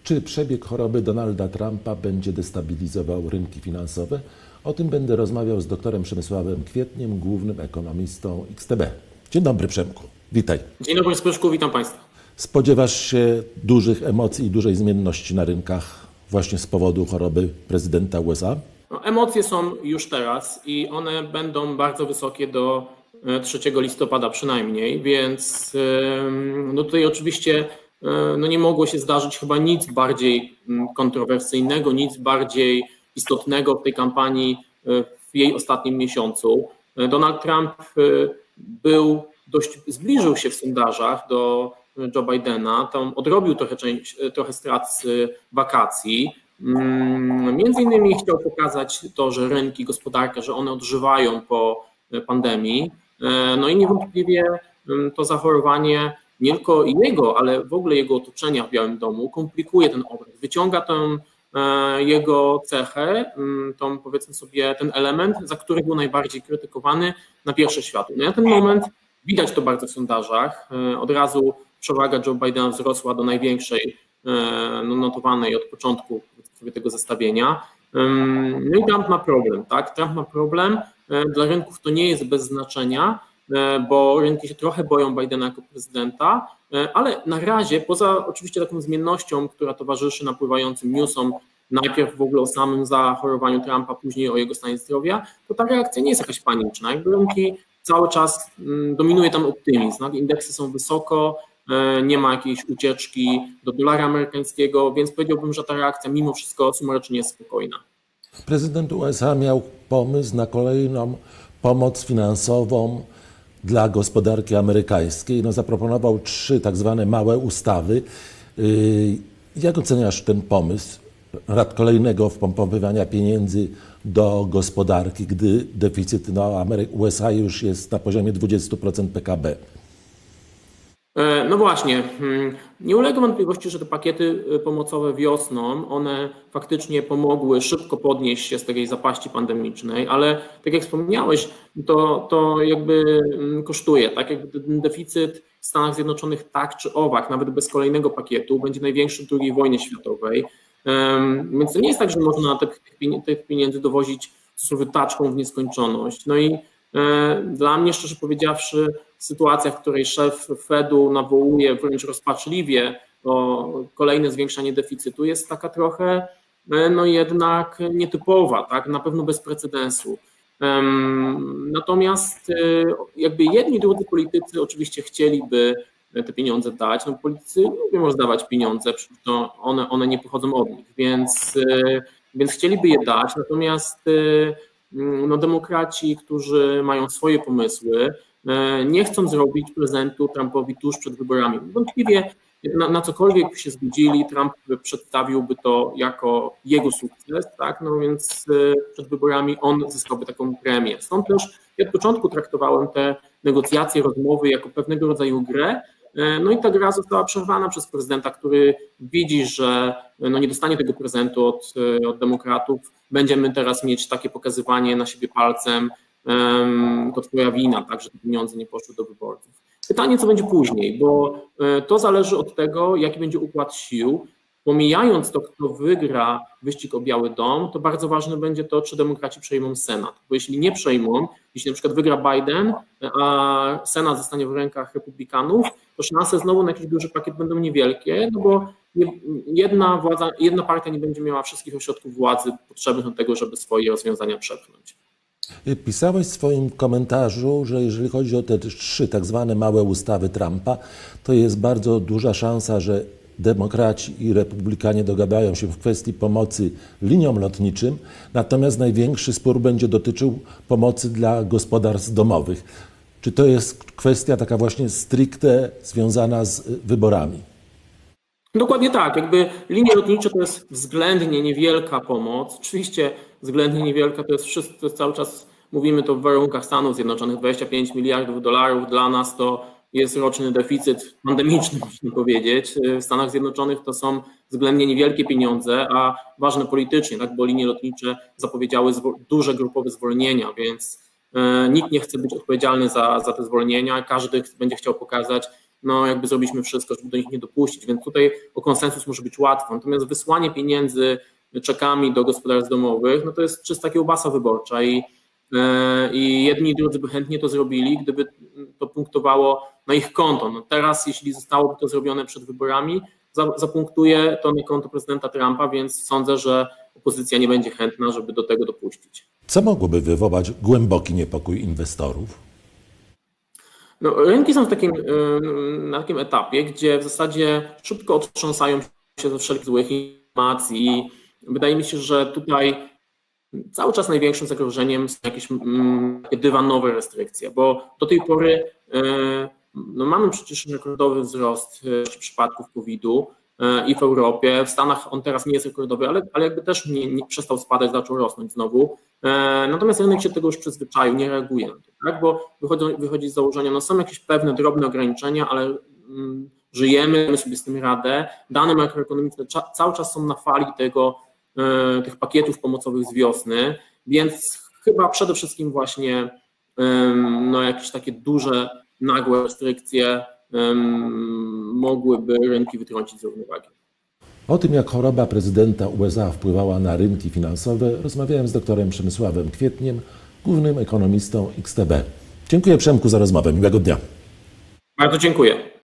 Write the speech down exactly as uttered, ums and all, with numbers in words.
Czy przebieg choroby Donalda Trumpa będzie destabilizował rynki finansowe? O tym będę rozmawiał z doktorem Przemysławem Kwietniem, głównym ekonomistą X T B. Dzień dobry, Przemku. Witaj. Dzień dobry, Zbyszku, witam Państwa. Spodziewasz się dużych emocji i dużej zmienności na rynkach właśnie z powodu choroby prezydenta U S A? No, emocje są już teraz i one będą bardzo wysokie do trzeciego listopada przynajmniej, więc no tutaj oczywiście no nie mogło się zdarzyć chyba nic bardziej kontrowersyjnego, nic bardziej istotnego w tej kampanii w jej ostatnim miesiącu. Donald Trump był dość, zbliżył się w sondażach do Joe Bidena, tam odrobił trochę, część, trochę strat z wakacji. Między innymi chciał pokazać to, że rynki, gospodarka, że one odżywają po pandemii. No i niewątpliwie to zachorowanie nie tylko jego, ale w ogóle jego otoczenia w Białym Domu komplikuje ten obraz, wyciąga tę jego cechę, tą, powiedzmy sobie, ten element, za który był najbardziej krytykowany na pierwsze światło. No na ten moment widać to bardzo w sondażach. Od razu przewaga Joe Bidena wzrosła do największej no, notowanej od początku sobie tego zestawienia. No i Trump ma problem, tak? Trump ma problem. Dla rynków to nie jest bez znaczenia, bo rynki się trochę boją Bidena jako prezydenta, ale na razie, poza oczywiście taką zmiennością, która towarzyszy napływającym newsom, najpierw w ogóle o samym zachorowaniu Trumpa, później o jego stanie zdrowia, to ta reakcja nie jest jakaś paniczna. Jakby rynki cały czas dominuje tam optymizm, tak? Indeksy są wysoko, nie ma jakiejś ucieczki do dolara amerykańskiego, więc powiedziałbym, że ta reakcja mimo wszystko sumarycznie jest spokojna. Prezydent U S A miał pomysł na kolejną pomoc finansową dla gospodarki amerykańskiej. No, zaproponował trzy tak zwane małe ustawy. Jak oceniasz ten pomysł kolejnego wpompowywania pieniędzy do gospodarki, gdy deficyt no, U S A już jest na poziomie dwadzieścia procent P K B? No właśnie, nie ulega wątpliwości, że te pakiety pomocowe wiosną, one faktycznie pomogły szybko podnieść się z tej zapaści pandemicznej, ale tak jak wspomniałeś, to, to jakby kosztuje, tak jakby ten deficyt w Stanach Zjednoczonych tak czy owak, nawet bez kolejnego pakietu, będzie największy w drugiej wojnie światowej, więc to nie jest tak, że można tych, tych pieniędzy dowozić taczką w nieskończoność. No i dla mnie, szczerze powiedziawszy, sytuacja, w której szef Fedu nawołuje wręcz rozpaczliwie o kolejne zwiększanie deficytu, jest taka trochę no jednak nietypowa, tak? Na pewno bez precedensu. Natomiast jakby jedni i drudzy politycy oczywiście chcieliby te pieniądze dać. No, politycy lubią rozdawać pieniądze, przecież to one, one nie pochodzą od nich, więc, więc chcieliby je dać, natomiast no, demokraci, którzy mają swoje pomysły, nie chcą zrobić prezentu Trumpowi tuż przed wyborami. Wątpliwie na, na cokolwiek by się zgodzili, Trump przedstawiłby to jako jego sukces, tak? No więc przed wyborami on zyskałby taką premię. Stąd też ja od początku traktowałem te negocjacje, rozmowy jako pewnego rodzaju grę. No i ta gra została przerwana przez prezydenta, który widzi, że no nie dostanie tego prezentu od, od demokratów. Będziemy teraz mieć takie pokazywanie na siebie palcem, to twoja wina, tak, że te pieniądze nie poszły do wyborców. Pytanie, co będzie później, bo to zależy od tego, jaki będzie układ sił. Pomijając to, kto wygra wyścig o Biały Dom, to bardzo ważne będzie to, czy demokraci przejmą Senat. Bo jeśli nie przejmą, jeśli na przykład wygra Biden, a Senat zostanie w rękach republikanów, to szanse znowu na jakiś duży pakiet będą niewielkie, no bo jedna władza, jedna partia nie będzie miała wszystkich ośrodków władzy potrzebnych do tego, żeby swoje rozwiązania przepchnąć. Pisałeś w swoim komentarzu, że jeżeli chodzi o te trzy tak zwane małe ustawy Trumpa, to jest bardzo duża szansa, że demokraci i republikanie dogadają się w kwestii pomocy liniom lotniczym, natomiast największy spór będzie dotyczył pomocy dla gospodarstw domowych. Czy to jest kwestia taka właśnie stricte związana z wyborami? Dokładnie tak. Jakby linie lotnicze to jest względnie niewielka pomoc. Oczywiście względnie niewielka to jest wszystko, to jest cały czas mówimy to w warunkach Stanów Zjednoczonych, dwadzieścia pięć miliardów dolarów. Dla nas to jest roczny deficyt pandemiczny, można powiedzieć. W Stanach Zjednoczonych to są względnie niewielkie pieniądze, a ważne politycznie, tak, bo linie lotnicze zapowiedziały duże grupowe zwolnienia, więc nikt nie chce być odpowiedzialny za, za te zwolnienia. Każdy będzie chciał pokazać, no jakby zrobiliśmy wszystko, żeby do nich nie dopuścić, więc tutaj o konsensus może być łatwo. Natomiast wysłanie pieniędzy czekami do gospodarstw domowych, no to jest czysta kiełbasa wyborcza i, i jedni i drudzy by chętnie to zrobili, gdyby to punktowało na ich konto. No teraz, jeśli zostałoby to zrobione przed wyborami, zapunktuje to na konto prezydenta Trumpa, więc sądzę, że opozycja nie będzie chętna, żeby do tego dopuścić. Co mogłoby wywołać głęboki niepokój inwestorów? No, rynki są w takim, na takim etapie, gdzie w zasadzie szybko otrząsają się ze wszelkich złych informacji i wydaje mi się, że tutaj cały czas największym zagrożeniem są jakieś mm, dywanowe restrykcje, bo do tej pory no, mamy przecież rekordowy wzrost przypadków kowida i w Europie. W Stanach on teraz nie jest rekordowy, ale, ale jakby też nie, nie przestał spadać, zaczął rosnąć znowu. Natomiast rynek się tego już przyzwyczaił, nie reaguje na to, tak? Bo wychodzi, wychodzi z założenia, no są jakieś pewne drobne ograniczenia, ale mm, żyjemy, mamy sobie z tym radę. Dane makroekonomiczne cza, cały czas są na fali tego, e, tych pakietów pomocowych z wiosny, więc chyba przede wszystkim właśnie e, no, jakieś takie duże, nagłe restrykcje e, mogłyby rynki wytrącić z równowagi. O tym, jak choroba prezydenta U S A wpływała na rynki finansowe, rozmawiałem z doktorem Przemysławem Kwietniem, głównym ekonomistą X T B. Dziękuję, Przemku, za rozmowę. Miłego dnia. Bardzo dziękuję.